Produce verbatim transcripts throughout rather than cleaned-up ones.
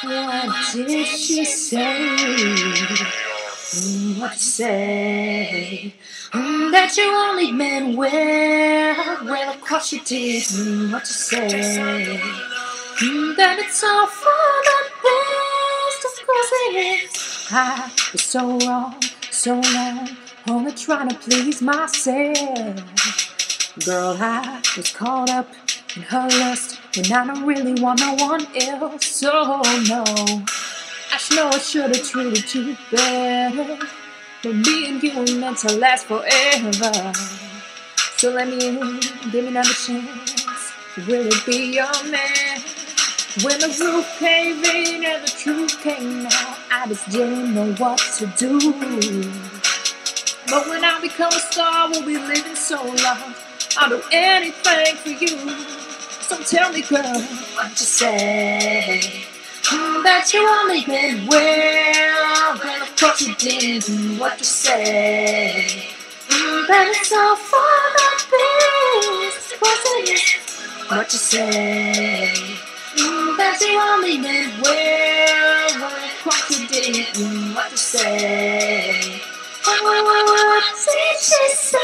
What did she say? Mm, what you say? Mm, that you only meant well. Well, of course you did. Mm, what you say? Mm, that it's all for the best. Of course it is. I was so wrong, so long, only trying to please myself. Girl, I was caught up in her lust, and I don't really want no one else. So no, I know I should have treated you better, but me and you were meant to last forever. So let me in, give me another chance to really be your man. When the roof caved in and the truth came out, I just didn't know what to do. But when I become a star, we'll be living so long. I'll do anything for you. So tell me, girl, what you say? Mm, that you only meant well. Well, of course you didn't. What you say? Mm, that it's all for the best. Of course it is. What you say? Mm, that you only meant well. Well, of course you didn't. What you say? What did she say?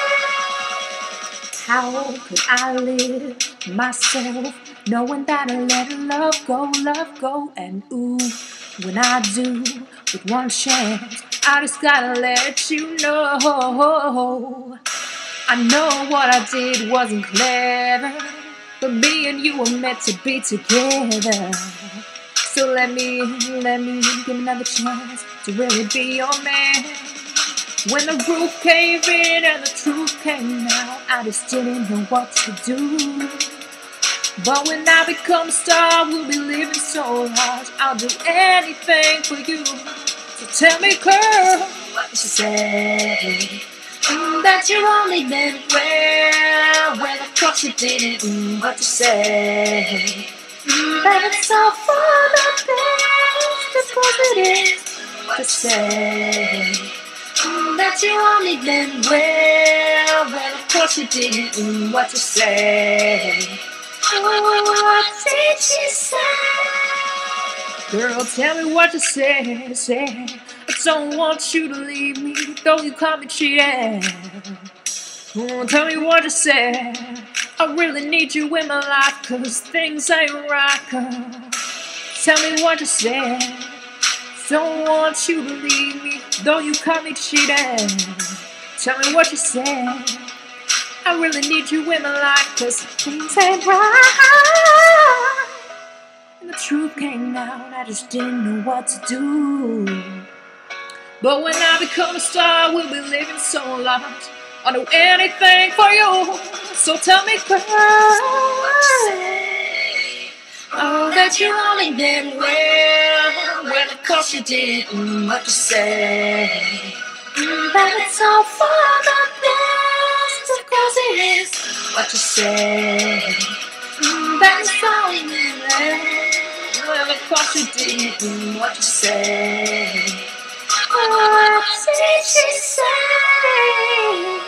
How could I live myself knowing that I let love go, love go? And ooh, when I do, with one chance, I just gotta let you know. I know what I did wasn't clever, but me and you were meant to be together. So let me, let me give me another chance to really be your man. When the roof caved in and the truth came out, I just didn't know what to do. But when I become a star, we'll be living so large, I'll do anything for you. So tell me, girl, what you say? Mm, that you only meant well. Well, of course you didn't. Mm, what you say? Mm, that it's all for the best. Of course it is. What you say? Mm, that you only meant well. Well, of course you didn't. Mm, what you say? What did she say? Girl, tell me what you say. Say, I don't want you to leave me, though you call me cheating. Oh, tell me what you say. I really need you in my life, cause things ain't right, girl. Tell me what you say. Don't want you to leave me, though you caught me cheating. Tell me what you say. I really need you in my life, cause things ain't right. And the truth came out, I just didn't know what to do. But when I become a star, we'll be living so large, I'll do anything for you. So tell me, girl, oh, that you only meant well. Well, of course you did. Mm, what you say? Mm, that it's all for the best. Of course it is. What you say? Mm, that it's only meant well. Well, of course you did. Mm, what you say? What did she say?